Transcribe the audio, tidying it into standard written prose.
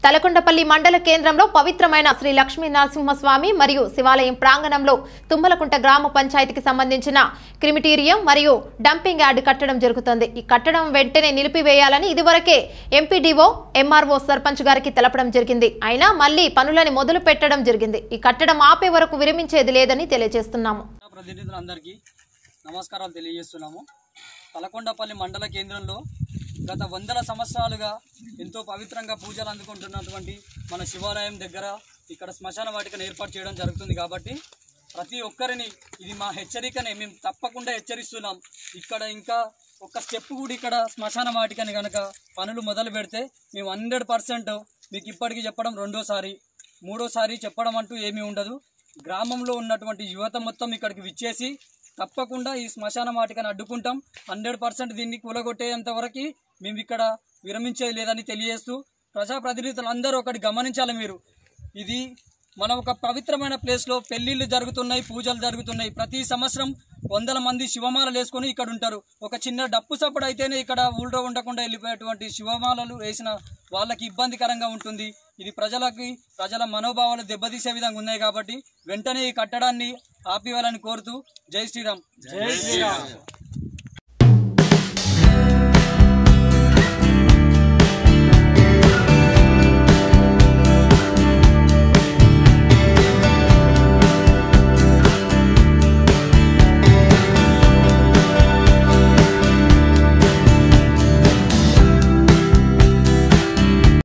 తలకొండపల్లి మండల కేంద్రంలో పవిత్రమైన శ్రీ లక్ష్మీ నరసింహస్వామి మరియు శివాలయం ప్రాంగణంలో తుమ్మలకుంట గ్రామ పంచాయతీకి సంబంధించిన క్రిమిటీరియం మరియు డంపింగ్ యార్డ్ కట్టడం జరుగుతుంది. ఈ కట్టడం వెంటనే నిలిపివేయాలని ఇదివరకే ఎంపీడీఓ ఎంఆర్ఓ సర్పంచ్ గారికి తెలపడం జరిగింది. అయినా మళ్ళీ పనులని మొదలు పెట్టడం జరిగింది. ఈ కట్టడం ఆపే వరకు విరమించేది లేదని తెలియజేస్తున్నాము. ప్రతినిధులందరికీ నమస్కారాలు తెలియజేస్తున్నాము. తలకొండపల్లి మండల కేంద్రంలో గత వందల సంవత్సరాలుగా ఎంతో పవిత్రంగా పూజలు అందుకుంటున్నటువంటి మన శివాలయం దగ్గర ఇక్కడ శ్మశాన వాటికను ఏర్పాటు చేయడం జరుగుతుంది. కాబట్టి ప్రతి ఒక్కరిని ఇది మా హెచ్చరికనే, మేము తప్పకుండా హెచ్చరిస్తున్నాం. ఇక్కడ ఇంకా ఒక స్టెప్ కూడా ఇక్కడ శ్మశాన వాటికని కనుక పనులు మొదలు పెడితే మేము 100% మీకు ఇప్పటికీ చెప్పడం రెండోసారి మూడోసారి చెప్పడం అంటూ ఏమీ ఉండదు. గ్రామంలో ఉన్నటువంటి యువత మొత్తం ఇక్కడికి విచ్చేసి తప్పకుండా ఈ శ్మశాన వాటికను అడ్డుకుంటాం. 100% దీన్ని కూలగొట్టేంత వరకు మేము ఇక్కడ విరమించేది లేదని తెలియజేస్తూ, ప్రజాప్రతినిధులందరూ ఒకటి గమనించాలి. మీరు ఇది మన ఒక పవిత్రమైన ప్లేస్లో పెళ్లిళ్ళు జరుగుతున్నాయి, పూజలు జరుగుతున్నాయి. ప్రతి సంవత్సరం వందల మంది శివమాలలు వేసుకొని ఇక్కడ ఉంటారు. ఒక చిన్న డప్పు సప్పుడు అయితేనే ఇక్కడ ఊళ్ళో ఉండకుండా వెళ్ళిపోయేటువంటి శివమాలలు వేసిన వాళ్ళకి ఇబ్బందికరంగా ఉంటుంది. ఇది ప్రజల మనోభావాలు దెబ్బతీసే విధంగా ఉన్నాయి. కాబట్టి వెంటనే ఈ కట్టడాన్ని ఆపివేయాలని కోరుతూ జై శ్రీరామ్.